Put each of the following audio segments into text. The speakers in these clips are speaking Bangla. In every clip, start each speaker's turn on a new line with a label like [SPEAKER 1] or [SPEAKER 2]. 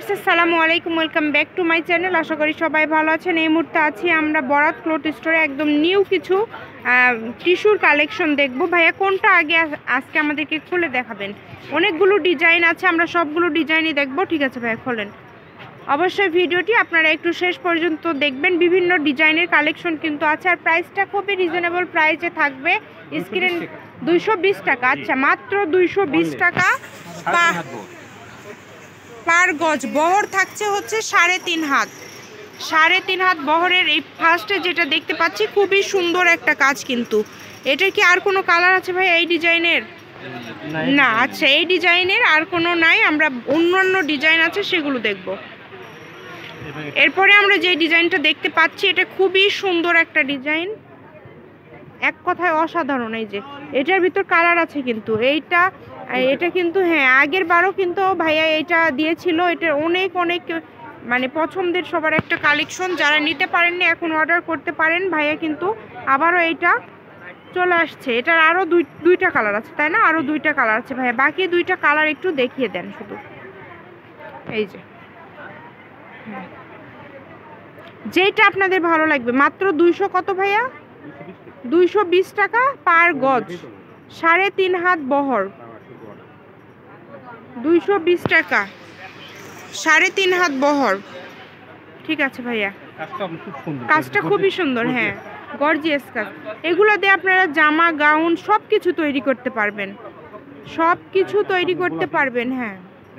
[SPEAKER 1] ভিউয়ার্স আসসালামু আলাইকুম, welcome back to my channel. আশা করি সবাই ভালো আছেন। এই মুহূর্তে আছি আমরা বরাত ক্লথ স্টোরে। একদম নিউ কিছু টিস্যুর কালেকশন দেখবো। ভাইয়া কোনটা আগে আজকে আমাদেরকে খুলে দেখাবেন? অনেকগুলো ডিজাইন আছে, আমরা সবগুলো ডিজাইনই দেখবো। ঠিক আছে ভাইয়া, খোলেন। অবশ্যই ভিডিওটি আপনারা একটু শেষ পর্যন্ত দেখবেন। বিভিন্ন ডিজাইনের কালেকশন কিন্তু আছে, আর প্রাইসটা খুবই রিজনেবল প্রাইসে থাকবে। স্ক্রিন 220 টাকা। আচ্ছা, মাত্র 220 টাকা পার গজ। বহর থাকছে হচ্ছে 3.5 হাত, 3.5 হাত বহরের। এই ফার্স্টে যেটা দেখতে পাচ্ছি খুবই সুন্দর একটা কাজ, কিন্তু এটার কি আর কোনো কালার আছে ভাই এই ডিজাইনের? না। আচ্ছা, এই ডিজাইনের আর কোনো নাই, আমরা অন্যান্য ডিজাইন আছে সেগুলো দেখব। এরপরে আমরা যে ডিজাইনটা দেখতে পাচ্ছি এটা খুবই সুন্দর একটা ডিজাইন, এক কথায় অসাধারণ। এই যে এটার ভিতর কালার আছে, কিন্তু এটা কিন্তু হ্যাঁ আগের বারও কিন্তু ভাইয়া এটা দিয়েছিল। এটা অনেক মানে পছন্দের সবার একটা কালেকশন। যারা নিতে পারেননি এখন অর্ডার করতে পারেন। ভাইয়া কিন্তু আবারও এইটা চলে আসছে। এটার আরও দুইটা কালার আছে, তাই না? আরও দুইটা কালার আছে ভাইয়া। বাকি দুইটা কালার একটু দেখিয়ে দেন শুধু। এই যে যেটা আপনাদের ভালো লাগবে। মাত্র 200 কত ভাইয়া? 220 টাকা পার গজ, 3.5 হাত বহর। 220 টাকা, 3.5 হাত বহর। ঠিক আছে ভাইয়া, কাজটা খুবই সুন্দর। হ্যাঁ, গর্জিয়াস কাজ। এগুলো দিয়ে আপনারা জামা গাউন সব কিছু তৈরি করতে পারবেন, সব কিছু তৈরি করতে পারবেন। হ্যাঁ,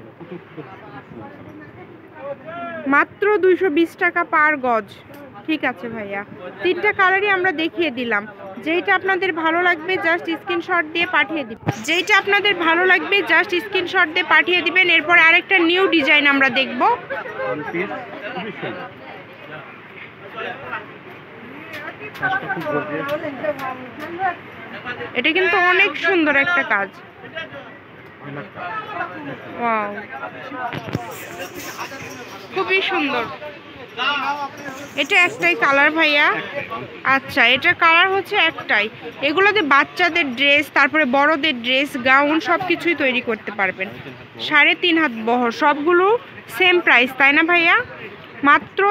[SPEAKER 1] মাত্র 220 টাকা পার গজ। ঠিক আছে ভাইয়া, তিনটা কালারই আমরা দেখিয়ে দিলাম। যেইটা আপনাদের ভালো লাগবে জাস্ট স্ক্রিনশট দিয়ে পাঠিয়ে দিবেন। এরপর আরেকটা নিউ ডিজাইন আমরা দেখব। এটা কিন্তু অনেক সুন্দর একটা কাজ। ওয়াও, খুবই সুন্দর। এটা একটাই কালার ভাইয়া? আচ্ছা, এটার কালার হচ্ছে একটাই। এগুলোতে বাচ্চাদের ড্রেস, তারপরে বড়দের ড্রেস, গাউন সব কিছুই তৈরি করতে পারবেন। 3.5 হাত বহর, সবগুলো সেম প্রাইস, তাই না ভাইয়া? মাত্র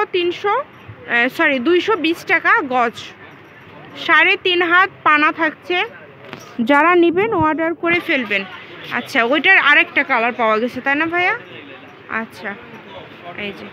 [SPEAKER 1] 220 টাকা গজ, 3.5 হাত পানা থাকছে। যারা নেবেন অর্ডার করে ফেলবেন। আচ্ছা, ওইটার আরেকটা কালার পাওয়া গেছে, তাই না ভাইয়া? আচ্ছা, এই যে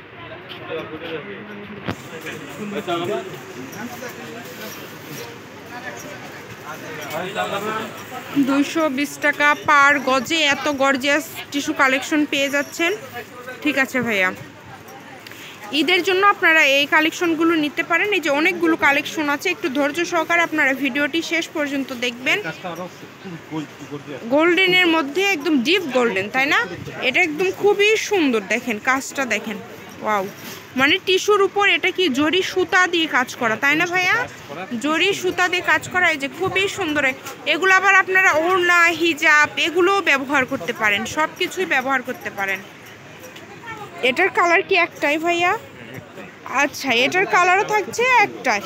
[SPEAKER 1] 220 টাকা পার গজে এত গর্জিয়াস টিস্যু কালেকশন পেয়ে যাচ্ছেন। ঠিক আছে ভাইয়া, ঈদের জন্য আপনারা এই কালেকশনগুলো নিতে পারেন। এই যে অনেকগুলো কালেকশন আছে, একটু ধৈর্য সহকারে আপনারা ভিডিওটি শেষ পর্যন্ত দেখবেন। গোল্ডেনের মধ্যে একদম ডিপ গোল্ডেন, তাই না? এটা একদম খুবই সুন্দর। দেখেন কাজটা, দেখেন। ওয়াও, মানে টিস্যুর উপর এটা কি জরি সুতা দিয়ে কাজ করা, তাই না ভাইয়া? জরি সুতা দিয়ে কাজ করা। এই যে খুবই সুন্দর। এগুলো আবার আপনারা ওড়না, হিজাব এগুলোও ব্যবহার করতে পারেন, সব কিছুই ব্যবহার করতে পারেন। এটার কালার কি একটাই ভাইয়া? আচ্ছা, এটার কালারও থাকছে একটাই।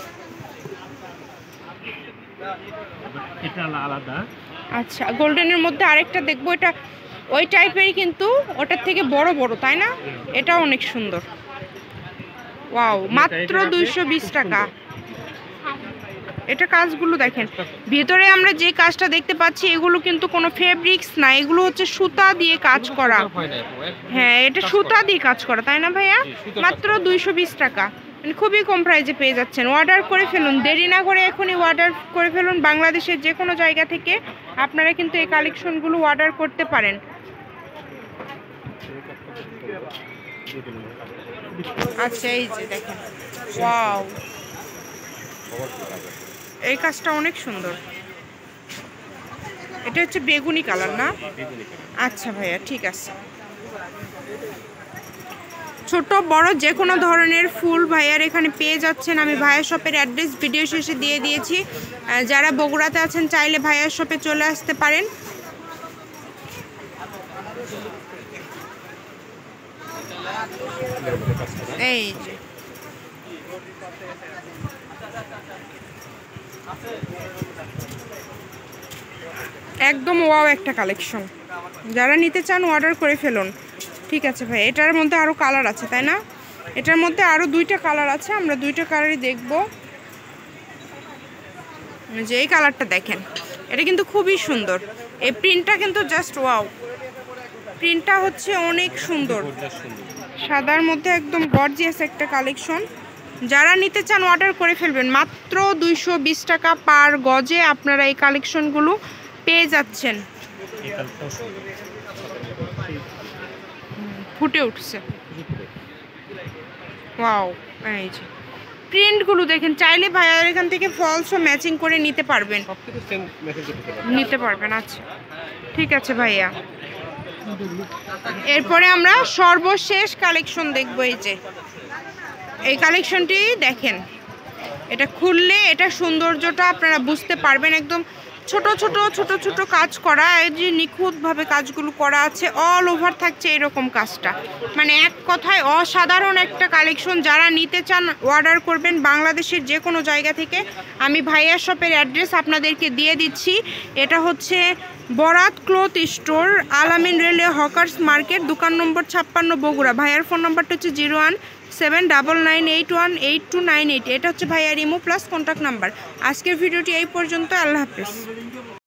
[SPEAKER 1] আচ্ছা, গোল্ডেনের মধ্যে আরেকটা দেখবো। এটা ওই টাইপেরই, কিন্তু ওটার থেকে বড় বড়, তাই না? এটা অনেক সুন্দর। ওয়াও, মাত্র 220 টাকা। এটা কাজগুলো দেখেন, ভিতরে আমরা যে কাজটা দেখতে পাচ্ছি এগুলো কিন্তু কোনো ফেব্রিক্স না, এগুলো হচ্ছে সুতা দিয়ে কাজ করা। হ্যাঁ, এটা সুতা দিয়ে কাজ করা, তাই না ভাইয়া? মাত্র 220 টাকা, মানে খুবই কম প্রাইসে পেয়ে যাচ্ছেন। অর্ডার করে ফেলুন, দেরি না করে এখনই অর্ডার করে ফেলুন। বাংলাদেশের যে কোনো জায়গা থেকে আপনারা কিন্তু এই কালেকশনগুলো অর্ডার করতে পারেন। আচ্ছা, এই যে দেখেন, ওয়াও, এই কাজটা অনেক সুন্দর। এটা হচ্ছে বেগুনি কালার না? আচ্ছা ভাইয়া, ঠিক আছে। ছোট বড় যে কোনো ধরনের ফুল ভাইয়ার এখানে পেয়ে যাচ্ছেন। আমি ভাইয়ার শপের অ্যাড্রেস ভিডিও শেষে দিয়ে দিয়েছি। যারা বগুড়াতে আছেন চাইলে ভাইয়ার শপে চলে আসতে পারেন। এই যে একদম ওয়াও একটা কালেকশন। যারা নিতে চান অর্ডার করে ফেলুন। ঠিক আছে ভাই, এটার মধ্যে আরও কালার আছে তাই না? এটার মধ্যে আরও 2টা কালার আছে, আমরা 2টা কালারই দেখব। যে এই কালারটা দেখেন, এটা কিন্তু খুবই সুন্দর। এই প্রিন্টটা কিন্তু জাস্ট ওয়াও, প্রিন্টটা হচ্ছে অনেক সুন্দর, সাদার মধ্যে একদম গর্জিয়াস একটা কালেকশন। যারা নিতে চান অর্ডার করে ফেলবেন, মাত্র 220 টাকা পার গজে আপনারা এই কালেকশনগুলো পেয়ে যাচ্ছেন। ফুটে উঠছে, ওয়াও। এই যে প্রিন্টগুলো দেখেন, চাইলে ভাইয়ার এখান থেকে ফলসও ম্যাচিং করে নিতে পারবেন, আচ্ছা ঠিক আছে ভাইয়া। এরপরে আমরা সর্বশেষ কালেকশন দেখব। এই যে এই কালেকশনটি দেখেন, এটা খুললে এটা সৌন্দর্যটা আপনারা বুঝতে পারবেন। একদম ছোট ছোট ছোট ছোট কাজ করা, এই যে নিখুঁতভাবে কাজগুলো করা আছে, অল ওভার থাকছে এরকম কাজটা, মানে এক কথায় অসাধারণ একটা কালেকশন। যারা নিতে চান অর্ডার করবেন বাংলাদেশের যে কোনো জায়গা থেকে। আমি ভাইয়া শপের অ্যাড্রেস আপনাদেরকে দিয়ে দিচ্ছি। এটা হচ্ছে Barat cloth store, Alamin railway hawkers market, দোকান নম্বর 56, বগুড়া। ভাইয়ার ফোন নাম্বারটা হচ্ছে 01799818298। এটা হচ্ছে ভাইয়ার ইমো প্লাস কন্ট্যাক্ট নাম্বার। আজকের ভিডিওটি এই পর্যন্ত, আল্লাহ হাফেজ।